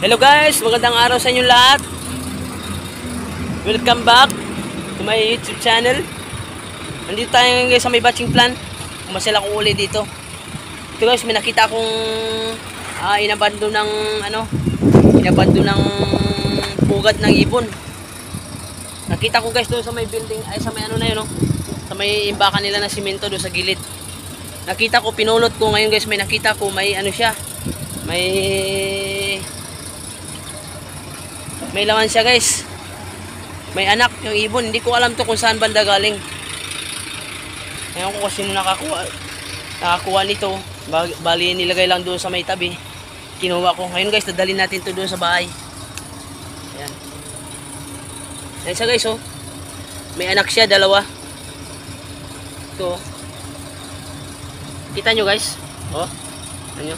Hello guys, magandang araw sa inyo lahat. Welcome back to my YouTube channel. Nandito tayo ngayon guys sa may batching plan. Umasal ako ulit dito. Ito guys, may nakita akong inabando ng pugad ng ibon. Nakita ko guys doon sa may building, ay sa may sa may imbakan nila ng simento doon sa gilid. Nakita ko, pinulot ko ngayon guys, may nakita ko, may siya. May laman siya guys. May anak yung ibon. Hindi ko alam to kung saan banda galing. Ngayon ko kasi nakakuha nito. Bali nilagay lang doon sa may tabi. Kinuha ko. Ngayon guys, dadalhin natin to doon sa bahay. Ayan. Ayan siya guys, oh. May anak siya, dalawa. Ito. Kita nyo guys. Oh. Ano nyo?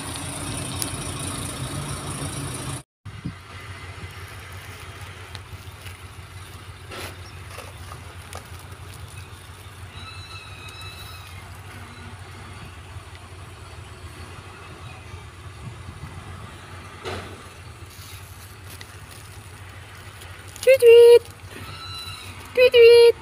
Tweet tweet. Tweet tweet.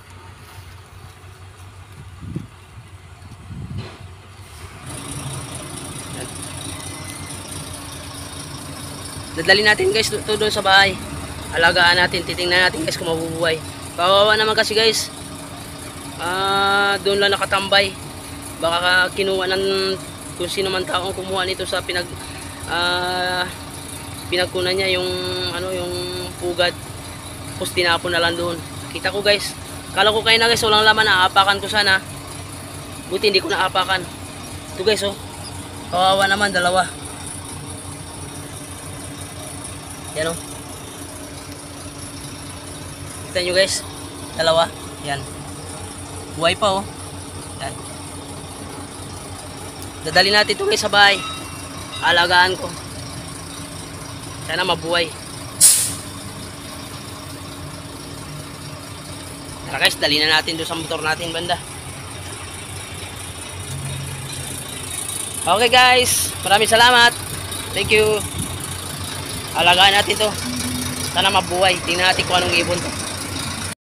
Dadali natin guys to doon sa bahay. Alagaan natin, titingnan natin guys kung mabubuhay. Kawawa naman kasi guys. Doon lang nakatambay. Baka kinuha ng kung sino man taong kumuha nito sa pinagkunan niya yung yung pugad. Tapos tinapon na lang doon. Kita ko guys. Kala ko kayo na guys, walang laman, naapakan ko sana. Buti hindi ko naapakan. Ito guys, oh. Kawawa naman, dalawa. Yan, oh. Kita nyo guys, dalawa. Yan. Buhay pa, oh. Yan. Dadali natin ito guys sa bahay. Alagaan ko. Sana mabuhay. Tara guys, dali na natin doon sa motor natin banda. Okay guys, maraming salamat. Thank you. Alagaan natin to. Sana mabuhay. Tingnan natin kung anong ibon to.